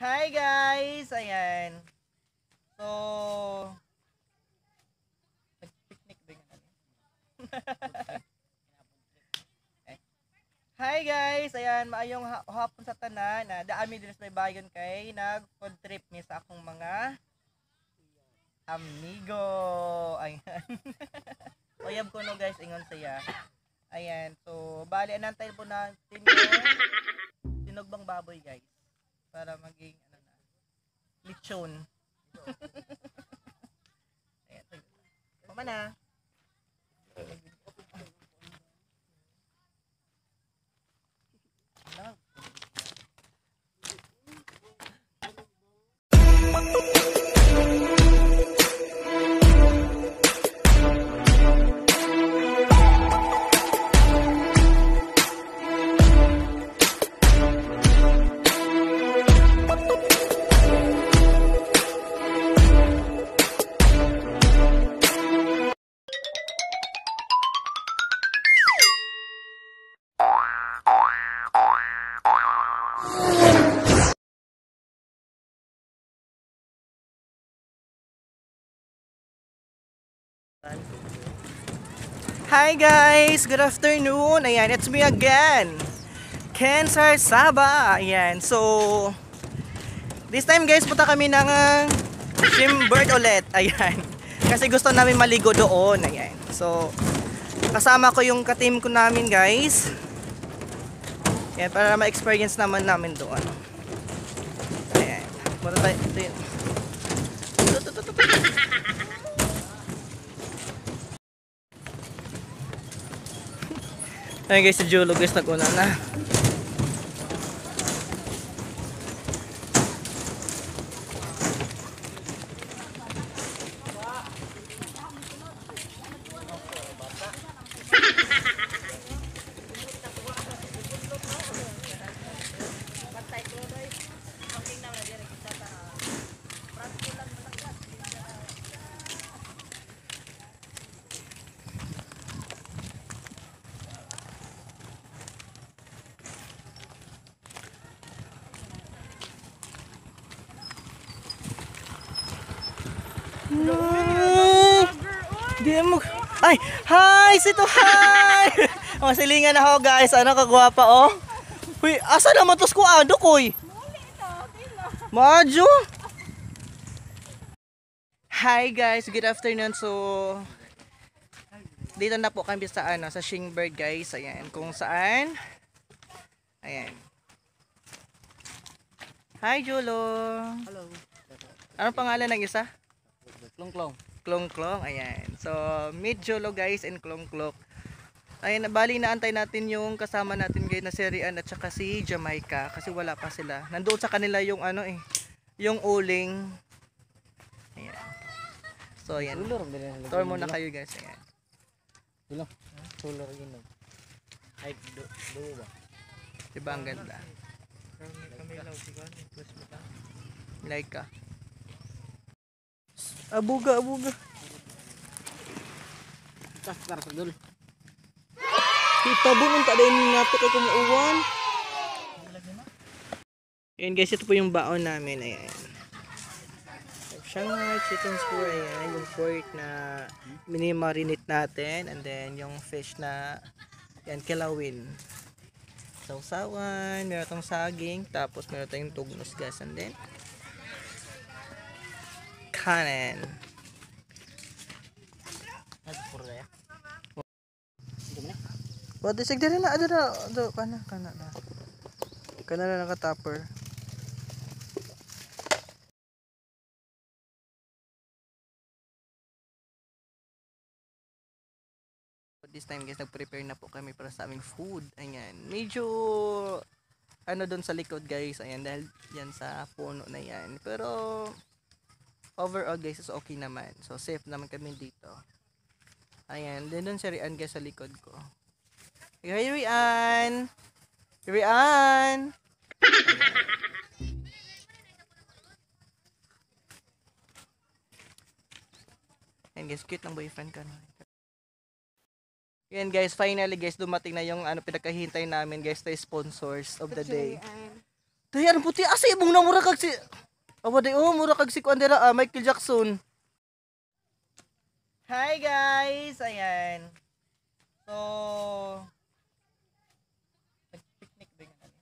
Hi guys! Ayan. So, nag-picnic ba yung ano? Hi guys! Ayan, maayong hapon sa tanan. Daami din sa may bayon kay nag-food trip ni sa akong mga amigo. Ayan. Oyab ko no guys, ingon siya. Ayan, so bali anantay po natin yung tinugbang baboy guys. Para maging ano na, lechon. Ayan, tama na. Hi guys! Good afternoon! Ayan, it's me again! Ken Sarsaba! Ayan, so this time guys, punta kami ng Shimbird ulit. Ayan, kasi gusto namin maligo doon. Ayan, so kasama ko yung ka-team ko namin guys. Ayan, para ma-experience naman namin doon. Ayan, punta tayo. Ito yun. Ayan guys, si Julo guys, nag-una na. Di mo. Ay, hi! Sito, hi! Mga silingan na ako guys. Ano kagwapa oh? Uy, asa naman tos ko ado koy? Madjo? Hi guys, good afternoon. So, dito na po kami sa ano, sa Shingbird guys. Ayan, kung saan. Ayan. Hi Julo. Hello. Anong pangalan ng isa? Klong-klong. Klong-klong, ayan. So, meet Jolo guys and Klong-klong. Ayan, bali naantay natin yung kasama natin guys na si Rian at saka si Jamaica kasi wala pa sila. Nandoon sa kanila yung ano yung uling. Ayan. So, ayan. Tour muna kayo guys, ayan. Dilo. Solar yun. Ay, do ba? Diba ang ganda? Like ka. Abuga. Kasar sa dul. Kita bunong tak ada yung nato kay kumuuwan. Ayan guys, ito po yung baon namin. Ayan. Shanghai chicken square. Ayan, yung pork na mini-marinate natin. And then yung fish na yan, kilawin. Sausawan, meron tong saging. Tapos meron tayong tugnos guys. And then kanin. What is it? Kana na naka-topper. This time guys, nag-prepare na po kami para sa aming food. Ayan. Medyo ano doon sa likod guys. Ayan, dahil yan sa puno na yan. Pero overall guys, is okay naman. So safe naman kami dito. Ayan, din doon si Rian guys sa likod ko. Hi Rian! Rian! Ayan guys, cute ng boyfriend ka na. Yan guys, finally guys, dumating na yung ano pinakahintay namin guys, the sponsors of the day. Dayan puti asa ibong na mura kag si awa day oh mura kag si Kuandera Michael Jackson. Hi guys, ayan. So nag-picnic din kami.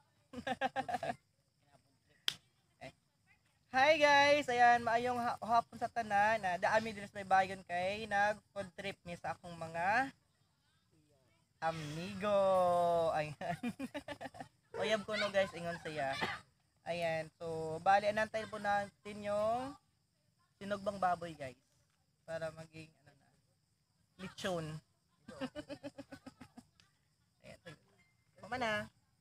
Hi guys, ayan maayong hapon sa tanan. Daami din sa bayon kay nag food trip mi sa akong mga amigo. Ayan. Oyab ko no guys, ingon siya. Ayan, so bali anantay po natin yung sinugbang baboy guys. Para maging ano na, lechon. Ayan, tama na.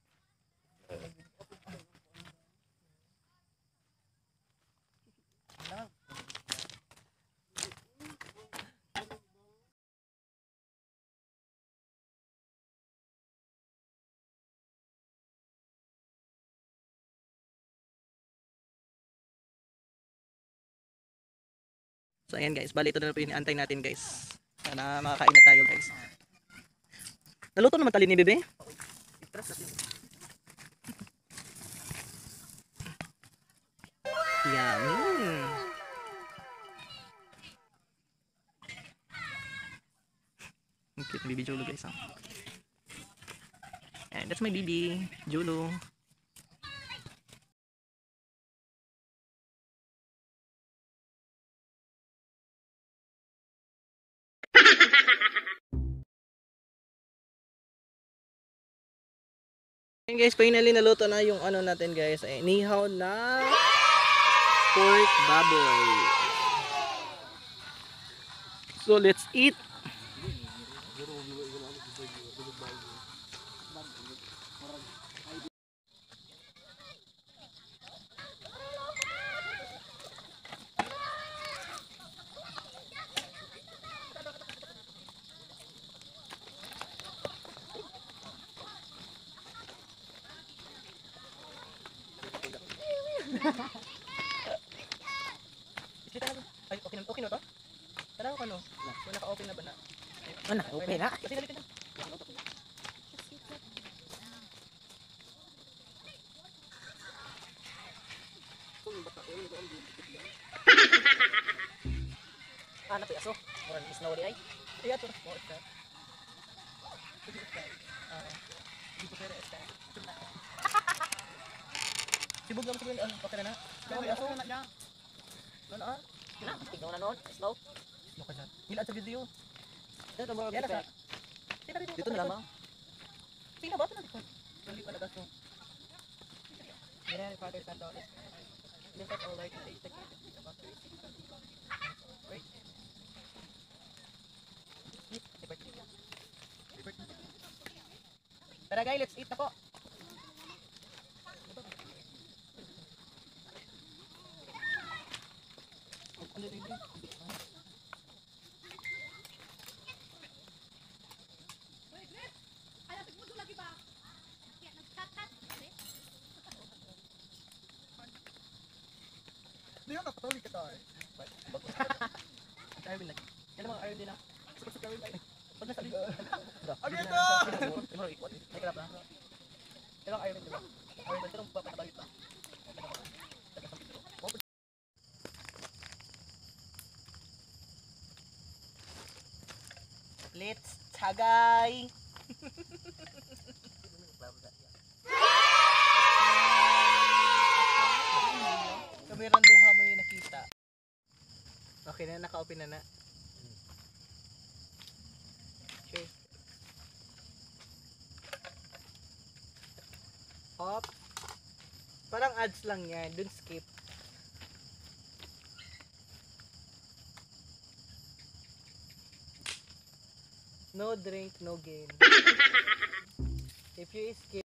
So ayan guys, bali ito na po yung antay natin guys. Sana makakain na tayo guys. Naluto naman tali ni bebe? Yummy. Ang cute baby Jolo guys. And that's my baby Jolo. Ayan guys, finally naluto na yung ano natin guys. Ay, nihaw na pork baboy. So let's eat. Ay, okay na to? Tanaw ka no? Wala ka open na ba na? Mana, okay na. Kasi dali ka na. Ano to aso? Murang isnaw di ay. Iya to. Mo ita. Dito pero ita. Sibog lang siguro ano okay na na. Kaya aso na niya. Ano ah? Na, tingnan na noon. Isnaw. Ano ka dyan? Hilad sa video. Ito to murang Yan na sa. dito. Dito na lamang. Sino ba ito na dito? Dali pa lagas mo. Yan, Father Santo. Lift up all light and take the about to receive. Wait. Tara guys, let's eat na po. Hindi ako nakatuloy ka tayo. Arvin lagi. Yan mga Arvin na. Super Arvin ay. Pag nasa dito. Ano ito? Imo ikot. Ay kalap na. Yan ang Arvin diba? Arvin ito pa patabalik pa. Let's tagay. Kamerang duha mo yung nakita. Okay na, naka-open na na. Cheers. Hop. Parang ads lang yan, dun skip. No drink, no game. If you skip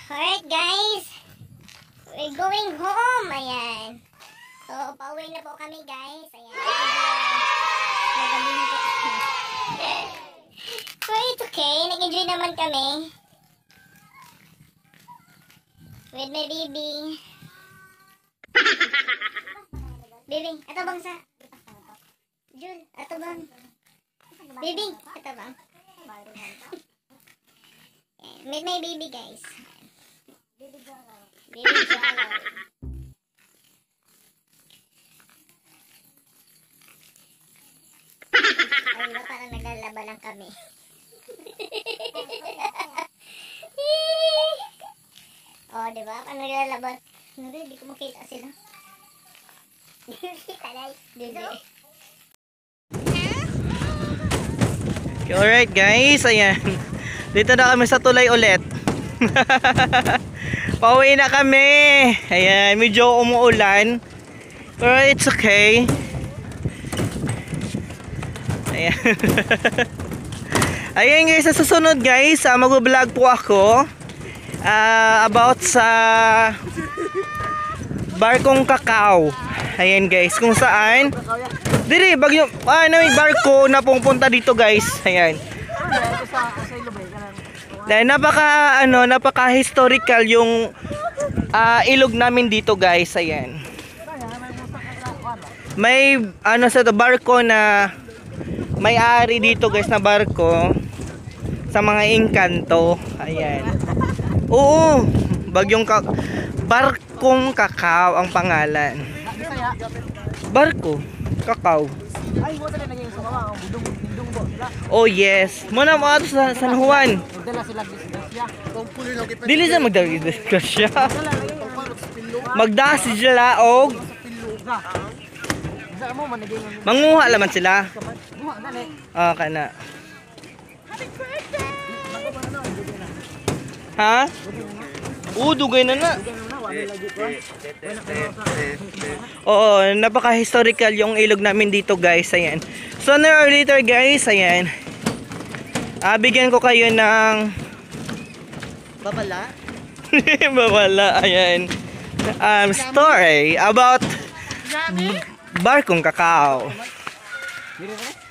Alright guys, we're going home. Ayan. So, pauwi na po kami guys. Ayan. Magaling po. So, it's okay. Nag-enjoy naman kami. With my baby. Baby, ato bang sa? Jul, ato bang? Baby, ato bang? With my baby guys. Baby Jolo. Ay, ba parang naglalaba lang kami. Oh, diba? Parang naglalaba. Hindi ko makita sila. Hindi. Alright guys, ayan. Dito na kami sa tulay ulit. Pauwi na kami. Ayan, medyo umuulan. Pero it's okay. Ayan. Ayan guys, sa susunod guys, mag-vlog po ako about sa barkong kakao. Ayan guys, kung saan diri bagyo may barko na pupunta dito guys. Ayan. Dahil napaka historical yung ilog namin dito guys. Ayan. May sa barko na may-ari dito guys na barko sa mga engkanto. Ayan. Oo, barkong kakao ang pangalan. Barko kakao. Oh yes. Muna mo ato sa San Juan. Dili sa magdala-disgrasya. Magdasi sila og manguha laman sila. Ah, kana. Ha? Dugay na na. Oo, napaka-historical yung ilog namin dito guys. Ayan. Sooner or later guys, ayan. Bigyan ko kayo ng Babala? babala, ayan. Story about barkong kakao.